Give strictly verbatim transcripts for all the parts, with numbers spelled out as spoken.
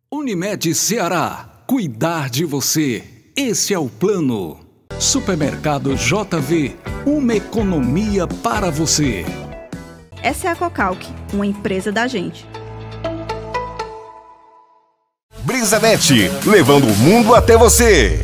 Unimed Ceará, cuidar de você. Esse é o plano. Supermercado J V, uma economia para você. Essa é a Cocalc, uma empresa da gente. BrisaNet, levando o mundo até você.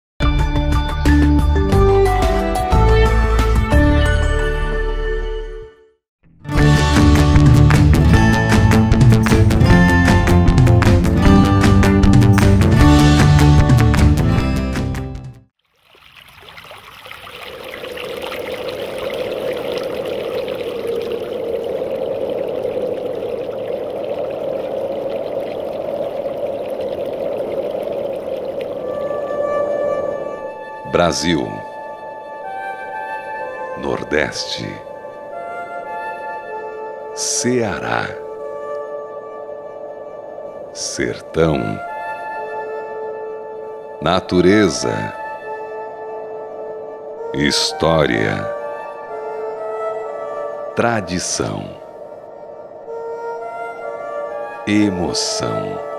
Brasil, Nordeste, Ceará, Sertão, Natureza, História, Tradição, Emoção,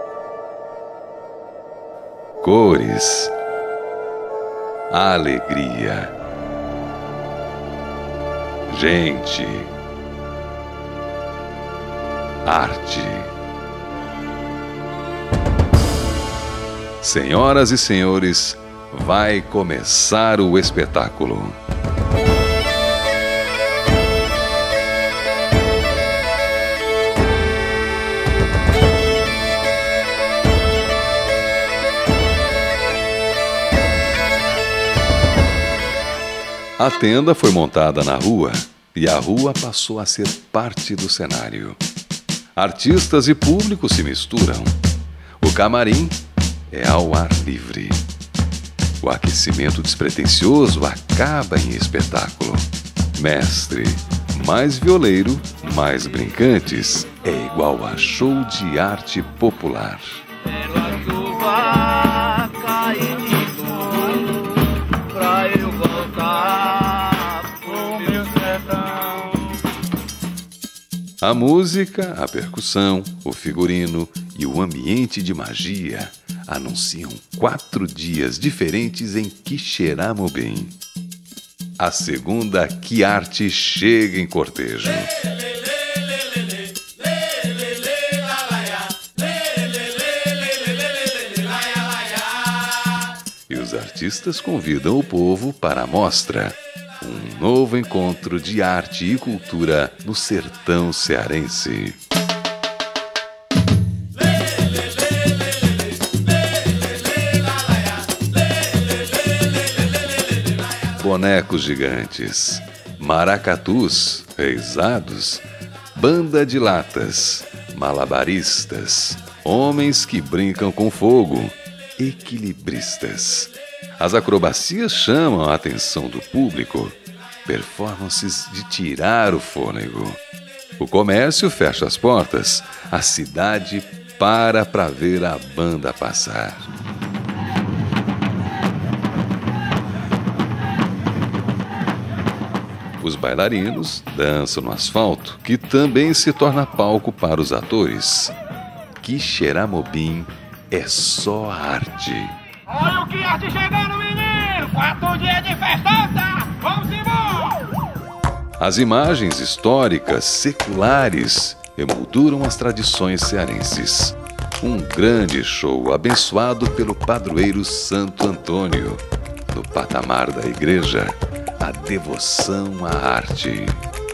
Cores, Alegria, gente, arte. Senhoras e senhores, vai começar o espetáculo. A tenda foi montada na rua e a rua passou a ser parte do cenário. Artistas e público se misturam. O camarim é ao ar livre. O aquecimento despretensioso acaba em espetáculo. Mestre, mais violeiro, mais brincantes, é igual a show de arte popular. A música, a percussão, o figurino e o ambiente de magia anunciam quatro dias diferentes em Quixeramobim. A segunda Quiarte chega em cortejo. E os artistas convidam o povo para a mostra. Um novo encontro de arte e cultura no sertão cearense. Bonecos gigantes, maracatus, reisados, banda de latas, malabaristas, homens que brincam com fogo, equilibristas. As acrobacias chamam a atenção do público, performances de tirar o fôlego. O comércio fecha as portas, a cidade para para ver a banda passar. Os bailarinos dançam no asfalto, que também se torna palco para os atores. Quixeramobim é só arte. Olha o Quiarte chegando, menino! Quatro dias de festança! Vamos embora! As imagens históricas, seculares, emolduram as tradições cearenses. Um grande show abençoado pelo padroeiro Santo Antônio. No patamar da igreja, a devoção à arte.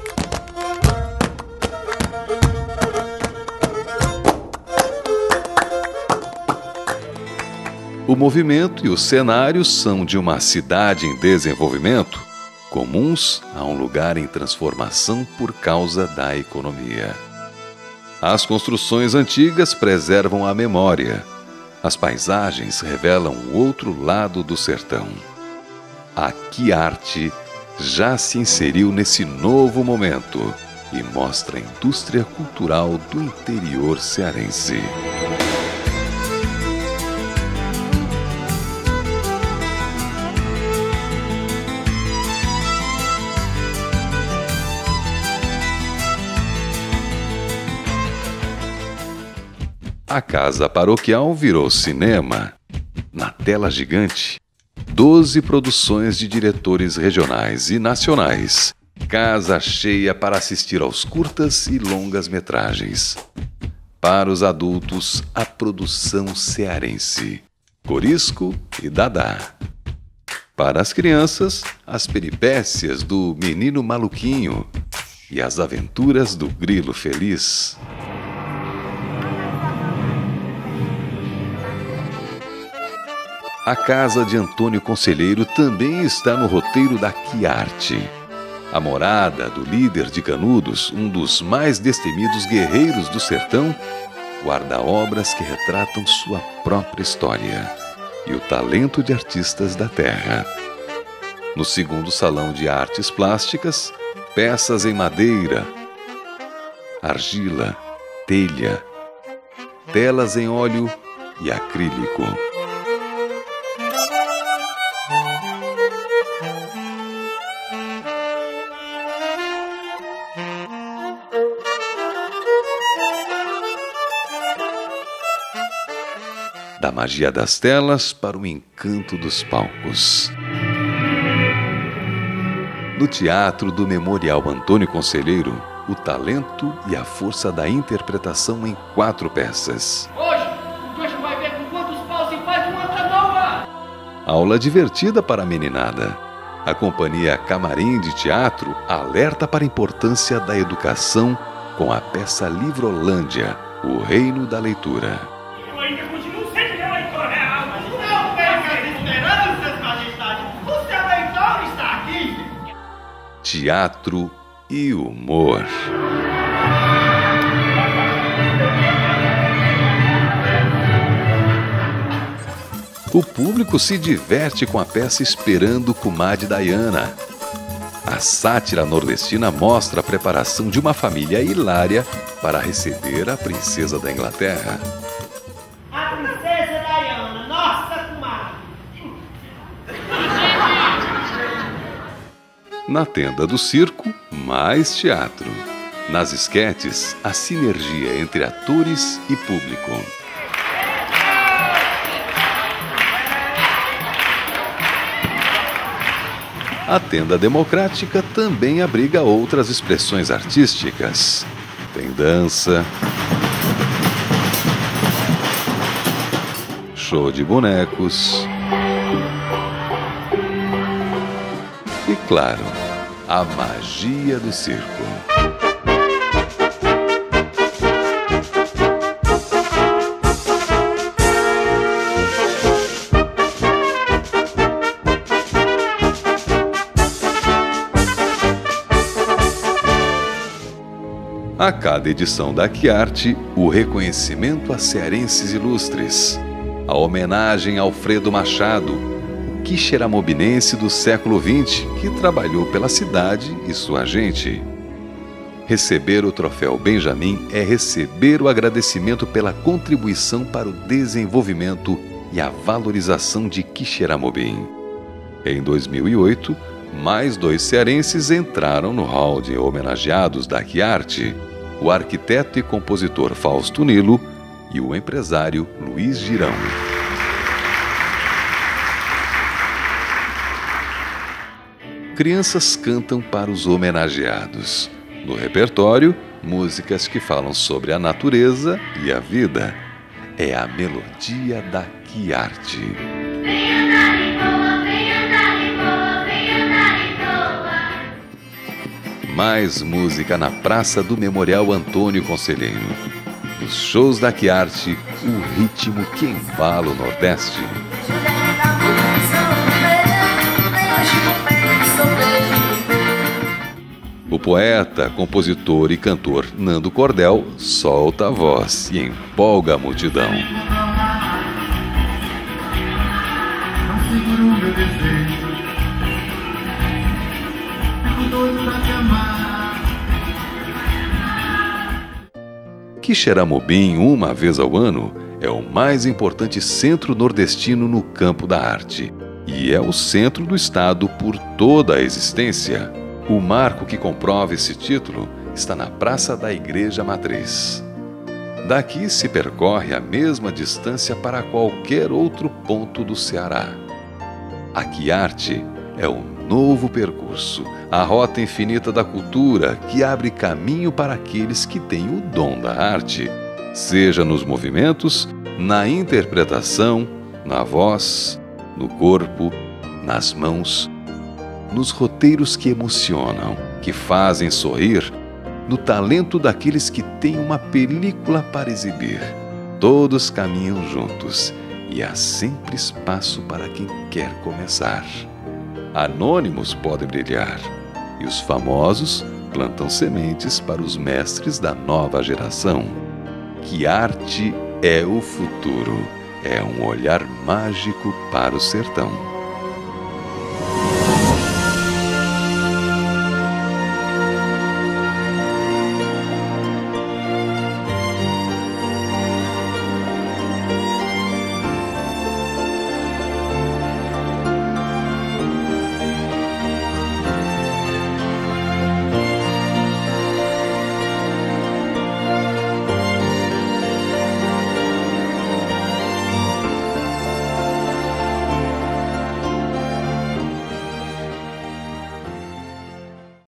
O movimento e o cenário são de uma cidade em desenvolvimento, comuns a um lugar em transformação por causa da economia. As construções antigas preservam a memória. As paisagens revelam o outro lado do sertão. A Quiarte já se inseriu nesse novo momento e mostra a indústria cultural do interior cearense. A casa paroquial virou cinema. Na tela gigante, doze produções de diretores regionais e nacionais. Casa cheia para assistir aos curtas e longas metragens. Para os adultos, a produção cearense, Corisco e Dadá. Para as crianças, as peripécias do Menino Maluquinho e as aventuras do Grilo Feliz. A casa de Antônio Conselheiro também está no roteiro da Quiarte. A morada do líder de Canudos, um dos mais destemidos guerreiros do sertão, guarda obras que retratam sua própria história e o talento de artistas da terra. No segundo salão de artes plásticas, peças em madeira, argila, telha, telas em óleo e acrílico. Da magia das telas para o encanto dos palcos. No Teatro do Memorial Antônio Conselheiro, o talento e a força da interpretação em quatro peças. Hoje, o trouxa vai ver com quantos paus se faz uma canoa! Aula divertida para a meninada. A companhia Camarim de Teatro alerta para a importância da educação com a peça Livrolândia, o Reino da Leitura. Eu ainda continuo sendo meu leitor real, mas não perca as esperanças, majestade! O seu leitor está aqui! Teatro e humor. O público se diverte com a peça Esperando Comadre Diana. A sátira nordestina mostra a preparação de uma família hilária para receber a princesa da Inglaterra. A princesa Diana, nossa comadre! Na tenda do circo, mais teatro. Nas esquetes, a sinergia entre atores e público. A tenda democrática também abriga outras expressões artísticas. Tem dança, show de bonecos e, claro, a magia do circo. A cada edição da Quiarte, o reconhecimento a cearenses ilustres, a homenagem a Alfredo Machado, o quixeramobinense do século vinte que trabalhou pela cidade e sua gente. Receber o troféu Benjamin é receber o agradecimento pela contribuição para o desenvolvimento e a valorização de Quixeramobim. Em dois mil e oito, mais dois cearenses entraram no hall de homenageados da Quiarte: o arquiteto e compositor Fausto Nilo e o empresário Luiz Girão. Crianças cantam para os homenageados. No repertório, músicas que falam sobre a natureza e a vida. É a melodia da Quiarte. Mais música na Praça do Memorial Antônio Conselheiro. Os shows da Quiarte, o ritmo que embala o Nordeste. O poeta, compositor e cantor Nando Cordel solta a voz e empolga a multidão. Quixeramobim, uma vez ao ano, é o mais importante centro nordestino no campo da arte e é o centro do estado por toda a existência. O marco que comprova esse título está na Praça da Igreja Matriz. Daqui se percorre a mesma distância para qualquer outro ponto do Ceará. Aqui Arte é o novo percurso, a rota infinita da cultura que abre caminho para aqueles que têm o dom da arte, seja nos movimentos, na interpretação, na voz, no corpo, nas mãos, nos roteiros que emocionam, que fazem sorrir, no talento daqueles que têm uma película para exibir. Todos caminham juntos e há sempre espaço para quem quer começar. Anônimos podem brilhar e os famosos plantam sementes para os mestres da nova geração. Que arte é o futuro, é um olhar mágico para o sertão.